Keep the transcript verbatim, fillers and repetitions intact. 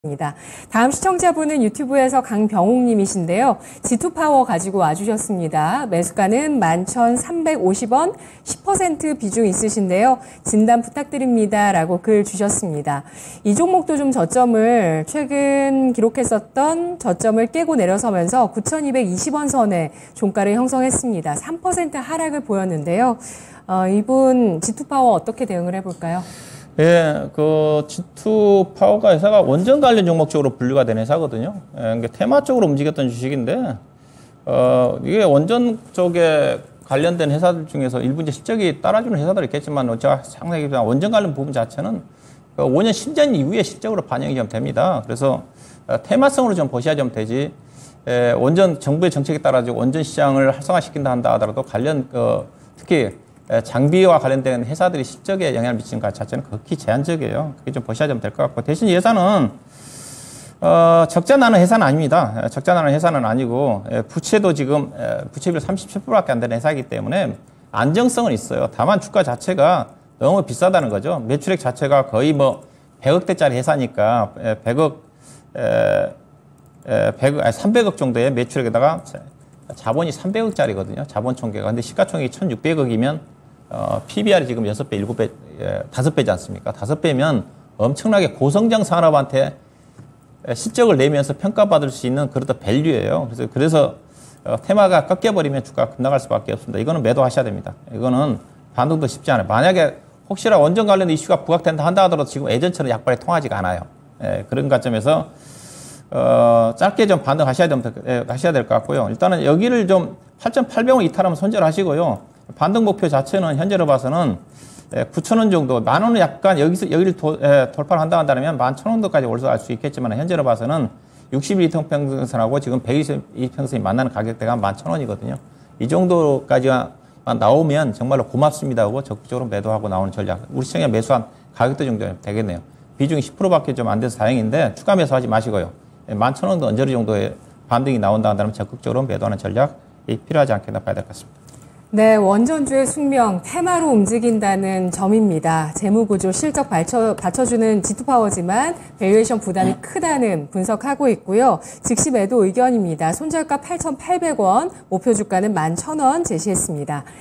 입니다. 다음 시청자분은 유튜브에서 강병옥님이신데요. 지투파워 가지고 와주셨습니다. 매수가는 만 천삼백오십 원, 십 퍼센트 비중 있으신데요. 진단 부탁드립니다. 라고 글 주셨습니다. 이 종목도 좀 저점을 최근 기록했었던 저점을 깨고 내려서면서 구천이백이십 원 선에 종가를 형성했습니다. 삼 퍼센트 하락을 보였는데요. 어, 이분 지투파워 어떻게 대응을 해볼까요? 예, 그 지투파워가 회사가 원전 관련 종목 쪽으로 분류가 된 회사거든요. 예, 그러니까 테마 쪽으로 움직였던 주식인데, 어, 이게 원전 쪽에 관련된 회사들 중에서 일부 이제 실적이 따라주는 회사들이 있겠지만, 제가 상당히 원전 관련 부분 자체는 오 년 신전 이후에 실적으로 반영이 좀 됩니다. 그래서 테마성으로 좀 보셔야 좀 되지, 예, 원전 정부의 정책에 따라 원전 시장을 활성화시킨다 한다 하더라도 관련, 어, 특히 장비와 관련된 회사들이 실적에 영향을 미치는 것 자체는 극히 제한적이에요. 그게 좀 보셔야 될 것 같고, 대신 이 회사는 어, 적자 나는 회사는 아닙니다. 적자 나는 회사는 아니고, 부채도 지금 부채비율 삼십칠 퍼센트밖에 안 되는 회사이기 때문에 안정성은 있어요. 다만 주가 자체가 너무 비싸다는 거죠. 매출액 자체가 거의 뭐 백억대짜리 회사니까 백억, 백억, 아니 삼백억 정도의 매출액에다가 자본이 삼백억짜리거든요. 자본 총계가. 근데 시가총액이 천육백억이면 어, 피비알이 지금 여섯 배, 일곱 배, 예, 다섯 배지 않습니까? 다섯 배면 엄청나게 고성장 산업한테 실적을 내면서 평가받을 수 있는 그런 밸류예요. 그래서, 그래서 어, 테마가 꺾여버리면 주가가 급락할 수밖에 없습니다. 이거는 매도하셔야 됩니다. 이거는 반등도 쉽지 않아요. 만약에 혹시나 원전 관련 이슈가 부각된다 한다 하더라도 지금 예전처럼 약발이 통하지가 않아요. 예, 그런 관점에서 어, 짧게 좀 반등하셔야 될, 예, 하셔야 될 것 같고요. 일단은 여기를 좀 팔천팔백 원 이탈하면 손절하시고요. 반등 목표 자체는 현재로 봐서는 구천 원 정도, 만 원은 약간 여기서, 여기를 도, 에, 돌파를 한다 한다면 만 천 원도까지 올라갈 수 있겠지만, 현재로 봐서는 육십일 이평평선하고 지금 백이십 이평선이 만나는 가격대가 만 천 원이거든요. 이 정도까지만 나오면 정말로 고맙습니다 하고 적극적으로 매도하고 나오는 전략. 우리 시장에 매수한 가격대 정도 되겠네요. 비중이 십 퍼센트밖에 좀 안 돼서 다행인데, 추가 매수하지 마시고요. 만 천 원도 언저리 정도의 반등이 나온다 한다면 적극적으로 매도하는 전략이 필요하지 않겠나 봐야 될 것 같습니다. 네, 원전주의 숙명, 테마로 움직인다는 점입니다. 재무구조, 실적 받쳐, 받쳐주는 지투파워지만 밸류에이션 부담이 크다는 분석하고 있고요. 즉시 매도 의견입니다. 손절가 팔천팔백 원, 목표 주가는 만 천 원 제시했습니다.